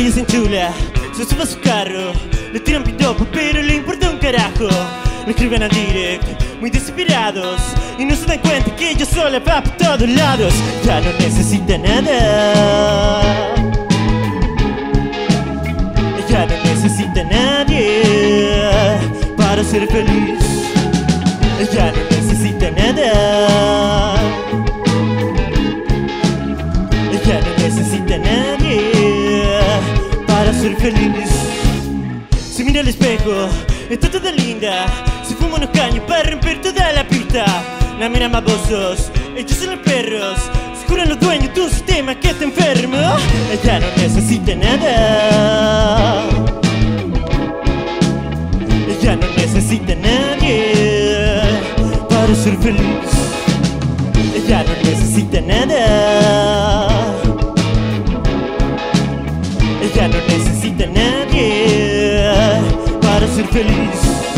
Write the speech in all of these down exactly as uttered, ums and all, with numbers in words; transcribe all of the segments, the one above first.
Ella se enchula, se sube a su carro, le tiran piropo pero le importa un carajo. Le escriben al direct, muy desesperados, y no se dan cuenta que ella sola va por todos lados. Ya no necesita nada, ya no necesita a nadie para ser feliz. Ya no necesita nada, ya no necesita a nadie para ser feliz. Se mira al espejo, está toda linda, se fuma unos caños para romper toda la pista. La miran babosos, ellos son los perros, se juran los dueños de un sistema que está enfermo. Ella no necesita nada, ella no necesita a nadie para ser feliz. Ella no necesita nada, ella no necesita a nadie para ser feliz.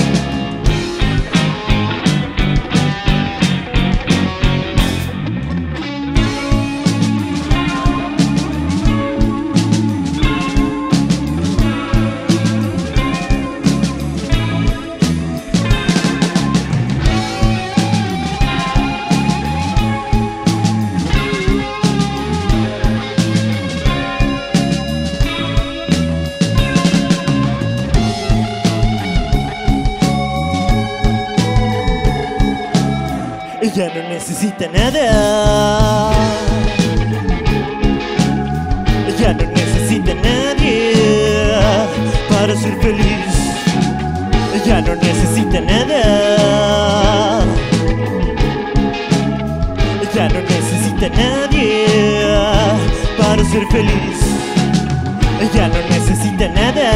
Ella no necesita nada, ella no necesita a nadie para ser feliz. Ella no necesita nada, ella no necesita a nadie para ser feliz. Ella no necesita nada,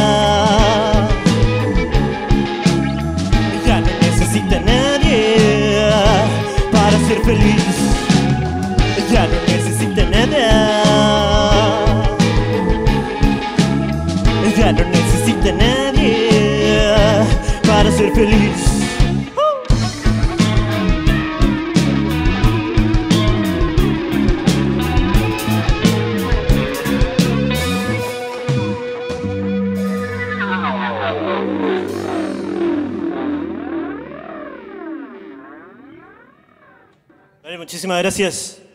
ella no necesita a nadie para ser feliz. Ella no necesita nada, ella no necesita a nadie para ser feliz. Vale, muchísimas gracias.